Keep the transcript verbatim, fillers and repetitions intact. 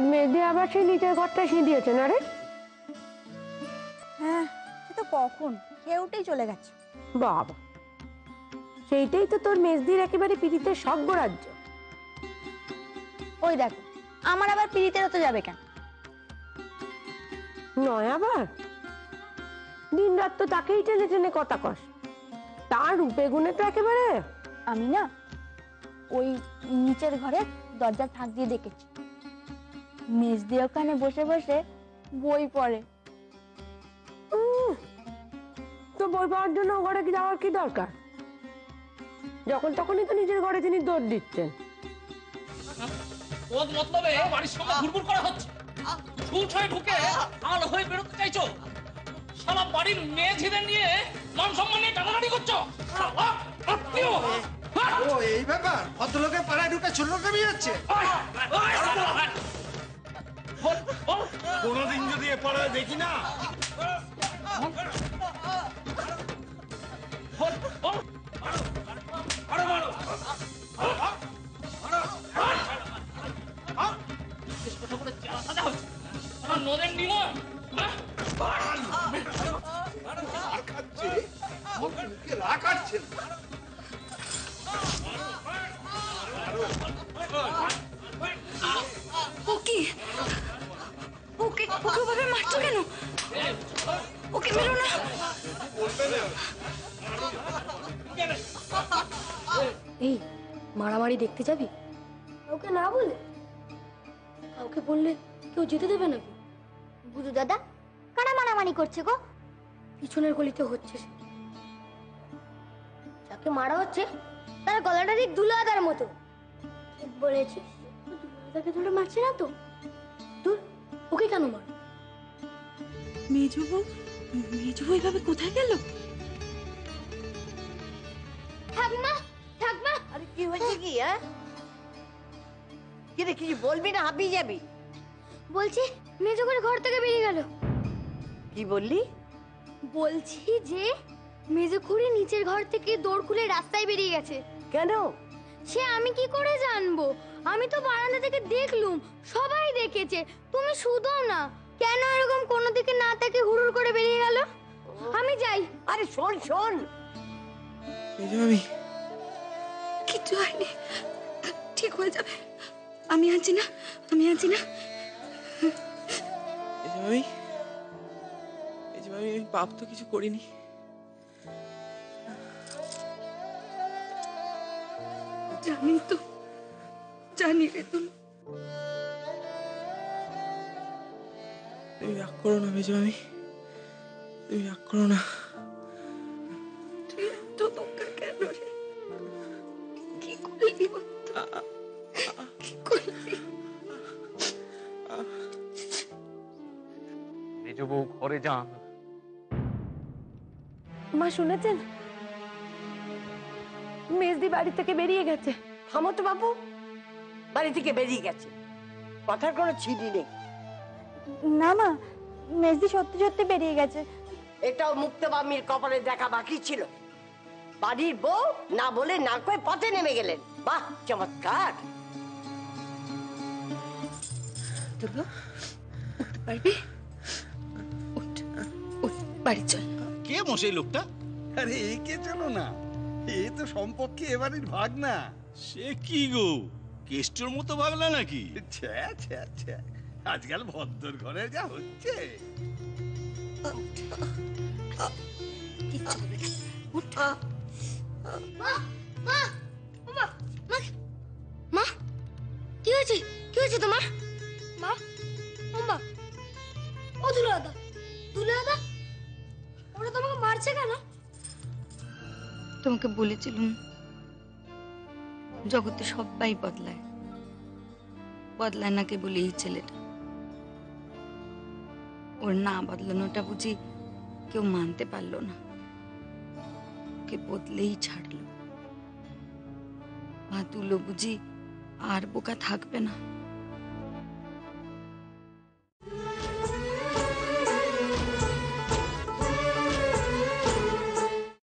আজ মেয়েদি আবার সেই নিচের ঘরটা সিঁদিয়েছে না রে? হ্যাঁ, সে তো কখন খেয়ে উঠেই চলে গেছে। বাবা, সেইটাই তো তোর মেজদির একেবারে পিড়িতের স্বর্গরাজ্য। ওই দেখো, আমার আবার পিড়িতের হতে যাবে কেন? নয় আবার দিন রাত তো তাকেই টেনে টেনে কথা কস, তার রূপে গুণে তো একেবারে। আমি না ওই নিচের ঘরে দরজার ফাঁক দিয়ে দেখেছি মেজদি ওখানে বসে বসে বই পড়ে। তো বই পড়ার জন্য ঘরে যাওয়ার কি দরকার? যখন তখনই তো নিজের ঘরে তিনি দৌড় দিচ্ছেন। ওর মতলবে বাড়ির সঙ্গে ঘুরঘুর করা হচ্ছে, ছুট হয়ে ঢুকে আলো হয়ে বেরোতে চাইছো, সারা বাড়ির মেয়েঝিদের নিয়ে মান সম্মান নিয়ে টানাটানি করছো। ও এই ব্যাপার, ভদ্রলোকের পাড়ায় ঢুকে ছোট কমে যাচ্ছে। কোনোদিন যদি এ পাড়ায় দেখি না, নদের নিমন রাখাচ্ছে ওকে ওকে ওকে ওভাবে মারছো কেন? ওকে মেরো না। এই মারামারি দেখতে যাবি? কাউকে না বলে? কাউকে বললে কেউ যেতে দেবে নাকি? বুধু দাদা কারা মারামারি করছে গো? পিছনের গলিতে হচ্ছে সে। যাকে মারা হচ্ছে তার গলাটা ঠিক দুলাদার মতো। ঠিক বলেছিস, তাকে ধরে মারছে না তো? দূর, ওকে কেন মার? মেজো বউ মেজো বউ এভাবে কোথায় গেল? ঠাকমা ঠাকমা, আরে কি হয়েছে কি? হ্যাঁ কি রে, কিছু বলবি না হাঁপিয়ে যাবি? বলছি মেজো করে ঘর থেকে বেরিয়ে গেল। কি বললি? বলছি যে মেজো খুঁড়ি নিচের ঘর থেকে দৌড় খুলে রাস্তায় বেরিয়ে গেছে। কেন? সে আমি কি করে জানবো? আমি তো বারান্দা থেকে দেখলুম, সবাই দেখেছে, তুমি শুধু না। কেন এরকম কোনো দিকে না তাকে হুড়ুর করে বেরিয়ে গেল? আমি যাই। আরে শোন শোন, আমি কিছু হয়নি, ঠিক হয়ে যাবে। আমি আছি না, আমি আছি না। আমি আমি পাপ তো কিছু করিনি। জানি তো, জানি রে। তুমি তুমি রাগ করো না মেজো, আমি তুমি রাগ করো না। তুই এত দোকা কেন রে? কি করলি? কি করলি? মেজো বউ ঘরে যান। মা শুনেছেন? মেজদি বাড়ি থেকে বেরিয়ে গেছে। থামো তো বাবু, বাড়ি থেকে বেরিয়ে গেছে, কথার কোনো ছিঁড়ি নেই। না মা, মেজদি সত্যি সত্যি বেরিয়ে গেছে। এটাও মুক্তবামীর কপালে দেখা বাকি ছিল। বাড়ির বউ না বলে না কয়ে পথে নেমে গেলেন। বাহ, চমৎকার। দুর্গা, উঠতে পারবি? উঠ, উঠ, বাড়ি চল। কে মশাই লোকটা? আরে একে চলো না, এ তো সম্পর্কে এবারের ভাগনা। সে কি গো, কেষ্টর মতো ভাগলা নাকি? ছ্যা ছ্যা ছ্যা, আজকাল ভদ্র ঘরে যা হচ্ছে। কিচ্ছু হবে না। উঠ। মা মা মা মা, কি হয়েছে? কি হয়েছে তোমার? মা মা, ও দুলাদা দুলাদা, ওরা তোমাকে মারছে কেন? তোমাকে বলেছিলাম জগতে সবাই বদলায়, বদলায় না কেবল এই ছেলেটা। ওর না বদলানোটা বুঝি কেউ মানতে পারলো না, ওকে বদলেই ছাড়লো। মা তুলো বুঝি আর বোকা থাকবে না।